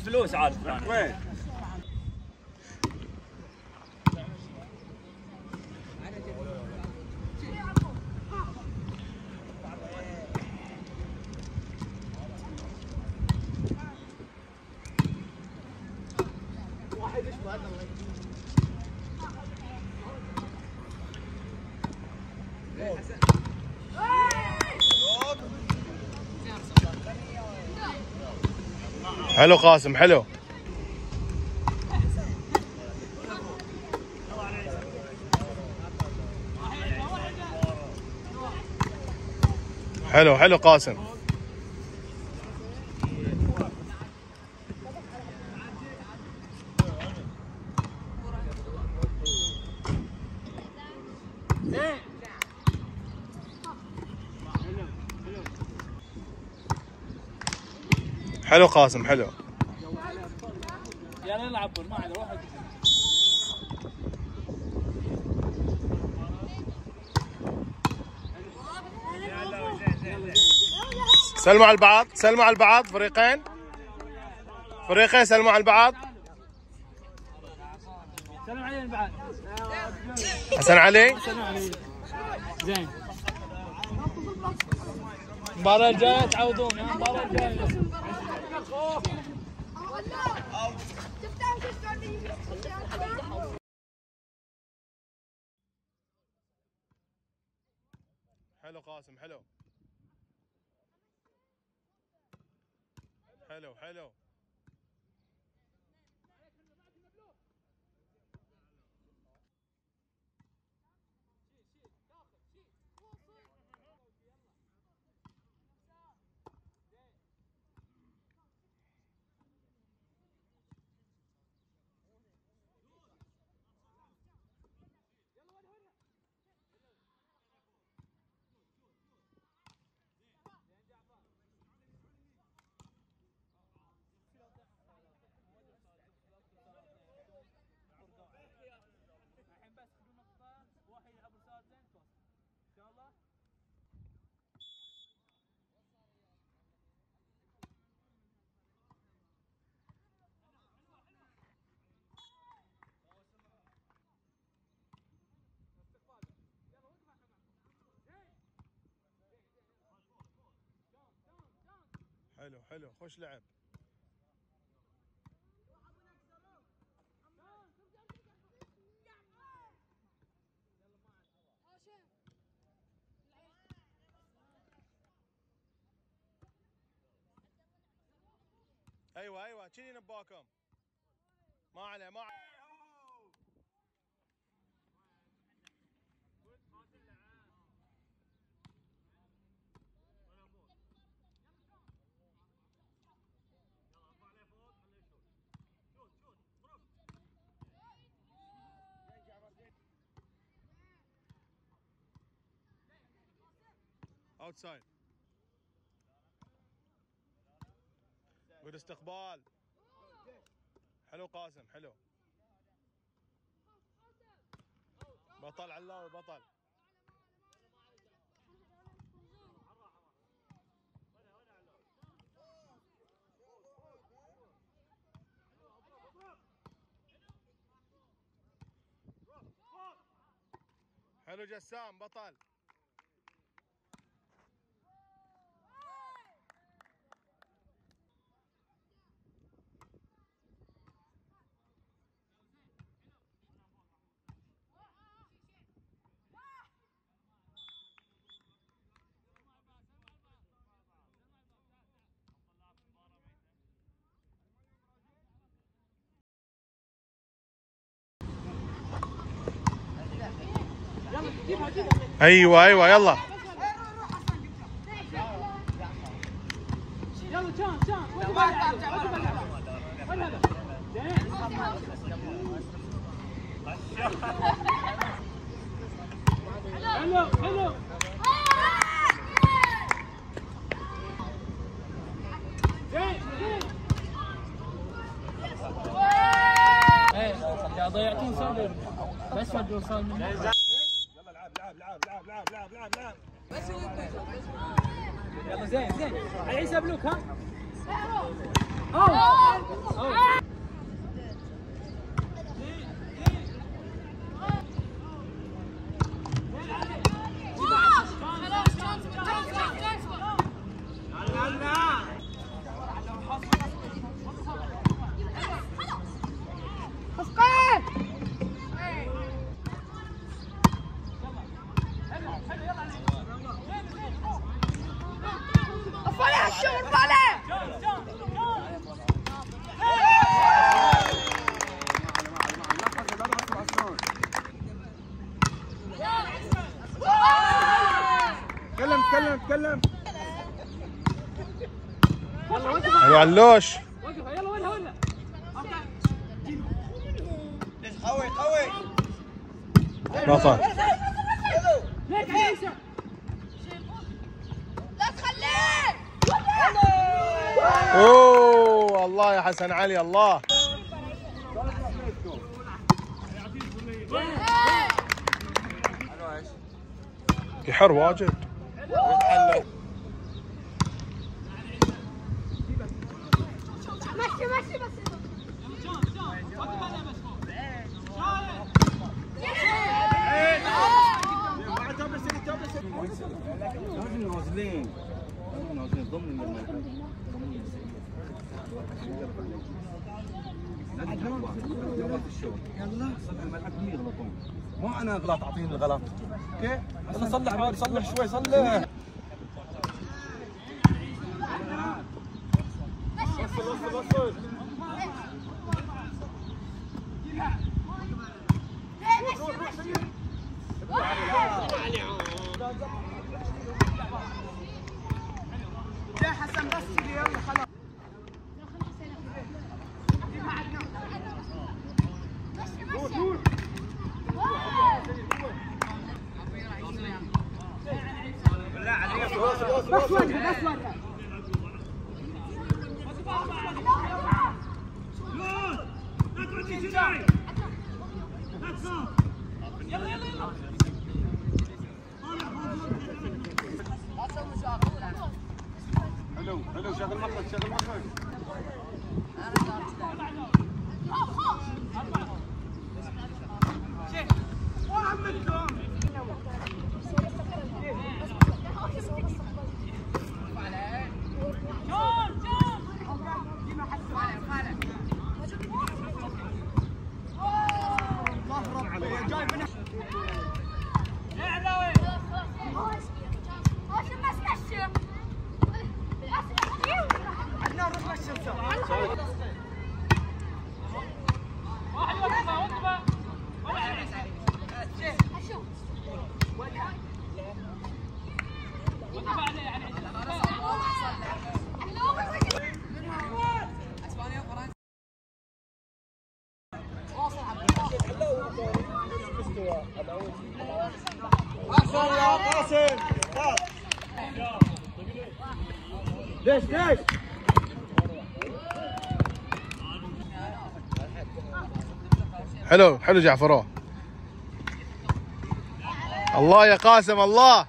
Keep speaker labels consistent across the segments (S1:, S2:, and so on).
S1: فلوس عاد وين؟
S2: حلو قاسم، حلو حلو حلو قاسم. حلو قاسم، حلو.
S1: يلا نلعب ما عاد روح.
S2: سلموا على البعض، سلموا على البعض، فريقين سلموا على البعض.
S1: سلم علي البعض.
S2: حسن علي.
S1: زين. المباراة الجاية تعوضون، المباراة الجاية.
S2: حلو قاسم، حلو حلو حلو. حلو حلو، خوش لعب. ايوه كذي نباكم. ما عليه ما عليه. اوتسايد. والاستقبال. حلو قاسم، حلو. بطل علاوي، بطل. حلو جسام، بطل. ايوه يلا
S1: يلا حلو حلو. ضيعتون صدر بس صدر وصل منه. يلا
S3: لعب
S1: يلا زين على حساب لوك ها.
S3: تكلم.
S2: حلو علوش.
S1: وقف يلا وين
S3: قوي.
S2: ما صار.
S4: لا تخليه.
S2: اوه الله يا حسن علي الله. في حر واجد.
S4: مشي بس.
S3: نازلين ضمن يلا صلح الملعب يغلطون مو انا اغلط اعطيني الغلط اوكي يلا صلح شوي صلح وصل يا حسن بس يلا خلاص بس وجهه حلو شغل مخك ليش
S2: حلو جعفرو. الله يا قاسم الله.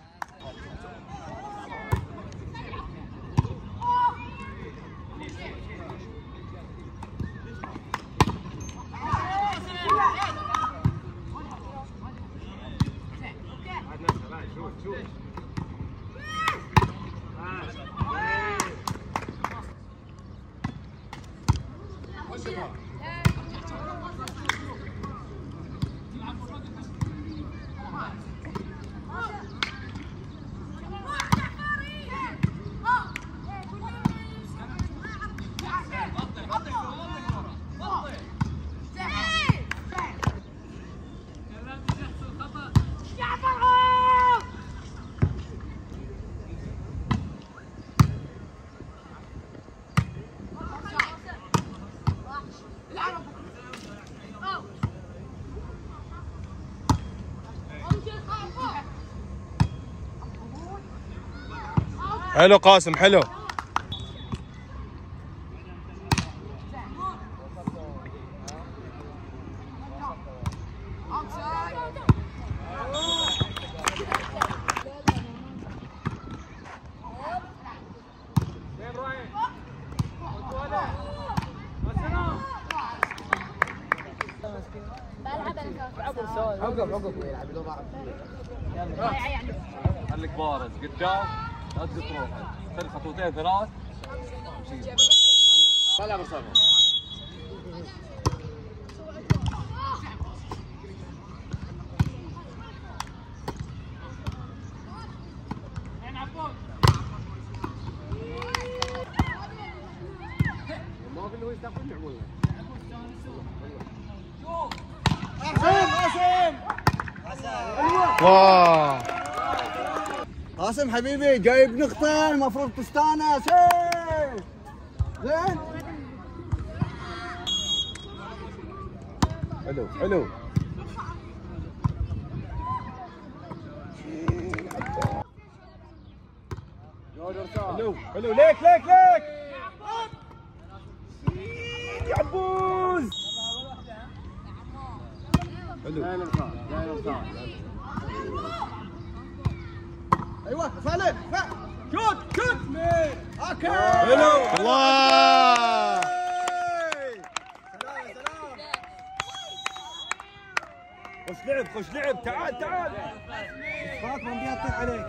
S2: حلو قاسم حلو.
S4: عقب يلعب لو ضاع.
S3: خليك بارز قدام لا تقط روحك، خذ خطوتين ثلاث طلع مصابه. ما في اللي يستقبل معمولنا.
S2: واو
S4: قاسم حبيبي جايب نقطة المفروض تستانس. زين
S3: حلو حلو. حلو حلو ليك ليك ليك يا عبوز. حلو
S4: ايوه فعلا شوت شوت اوكي
S3: حلو.
S2: الله
S3: سلام. خش لعب تعال تعال.
S4: فاطمه بيطلع عليك.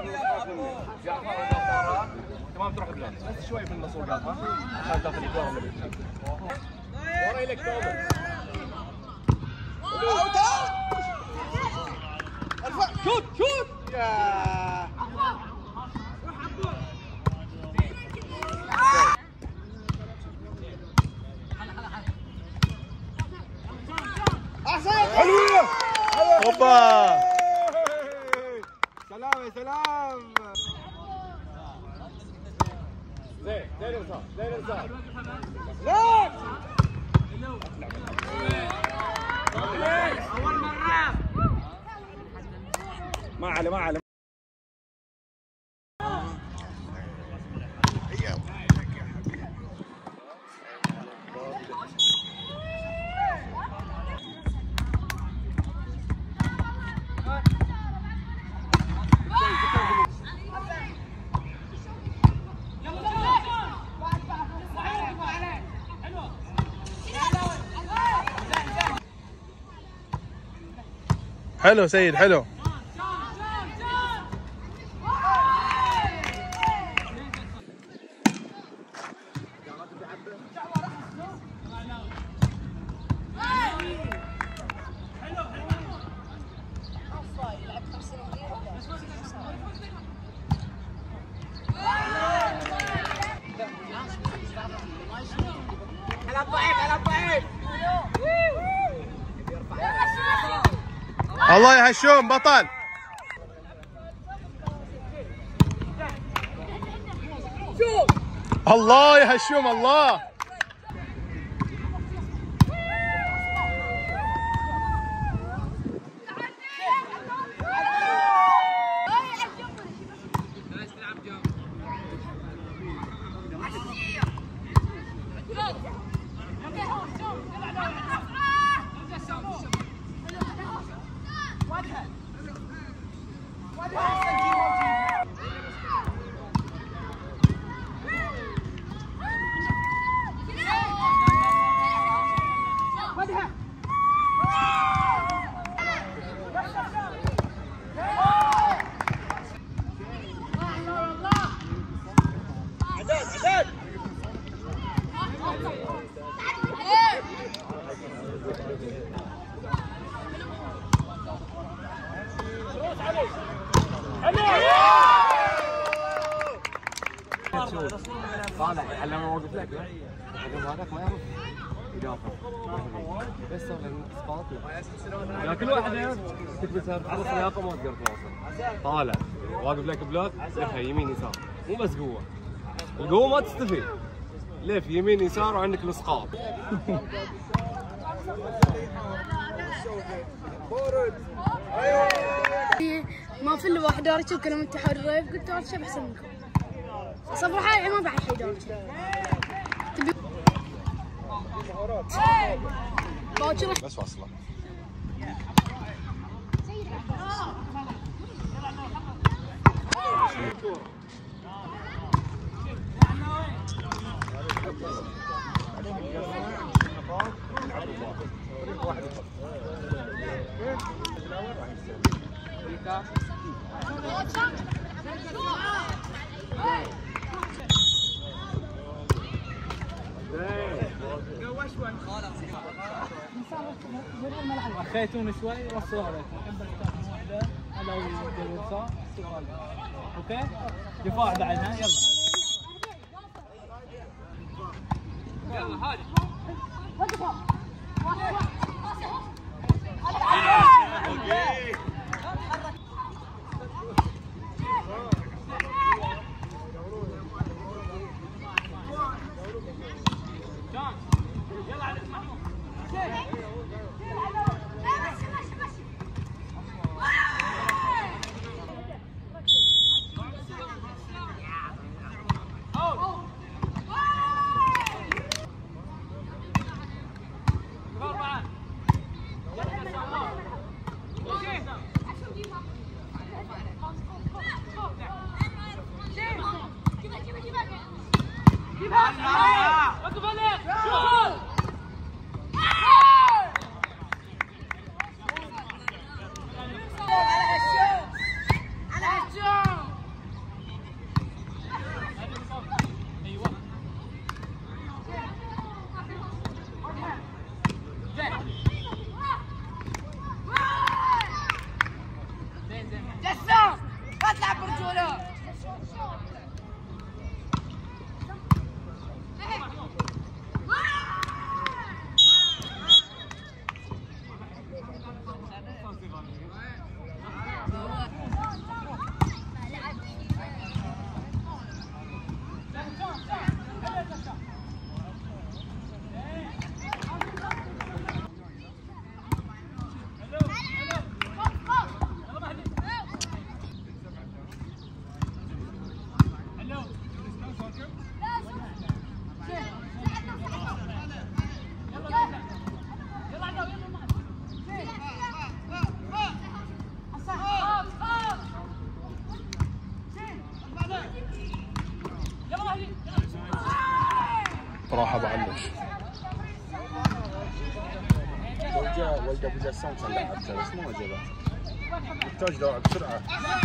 S3: تمام تروح بلاد بس شوي من المسوقات ها عشان تاخذ الكوره اللي بتجيك. ورا لك تومر.
S4: شوت شوت يا
S3: حلوه.
S2: اوبا
S3: سلام يا سلام. زين زين اليسار زين اليسار. ما عليه ما عليه.
S2: حلو سيد حلو. الله يا هشوم بطل. الله يا هشوم الله.
S3: طالع على اوقف لك هذاك ما يعرف يدافع بس اسقاط. كل واحد تكبسها تخلص لياقه ما تقدر تواصل. طالع واقف لك بلوك لفها يمين يسار مو بس قوه. القوه ما تستفيد. لف يمين يسار وعندك الاسقاط.
S5: ما في الا واحد داري كلام التحرر قلت هذا شيء احسن منكم. صبر حالي ما بعد شيء داري تبي
S2: بس واصله.
S1: اخيتون شوي وصلوا عليكم. الحين بختار واحده على اليسار سؤال. اوكي؟ دفاع بعدها يلا. يلا هادي. يلا عليك محمود.
S2: راح بعلش.
S3: لو جاء ولد ابو جسام كان لعبته بس ما عجبه. يحتاج لعب بسرعه.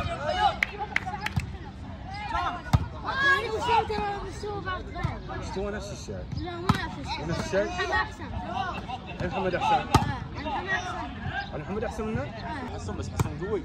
S5: يعني وصلت بالسوق بعد غير.
S3: استوى نفس الشيء.
S5: لا ما نفس الشيء.
S3: نفس الشيء؟
S5: محمد احسن.
S3: محمد احسن.
S5: محمد احسن.
S3: محمد احسن منه؟ حسن بس حسن قوي.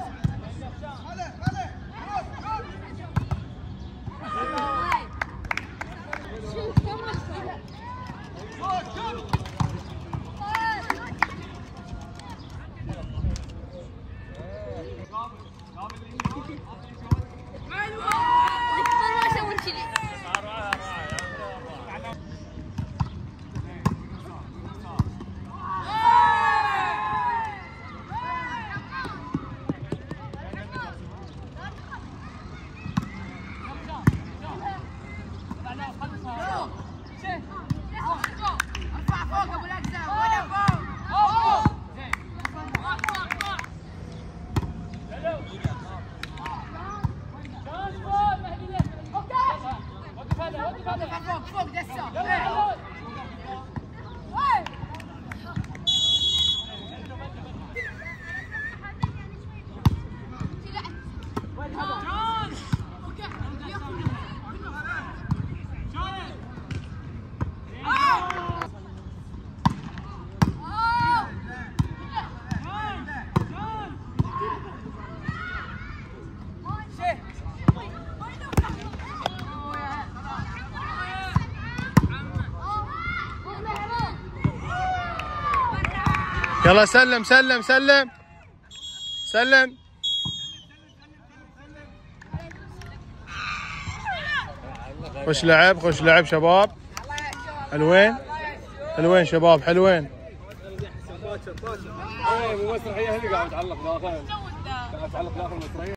S2: يلا سلم سلم سلم سلم. خش لعب خش لعب شباب. حلوين حلوين شباب حلوين.
S3: مو مسرحيه هذه قاعد تعلق داخل. قاعد تعلق داخل المسرحيه.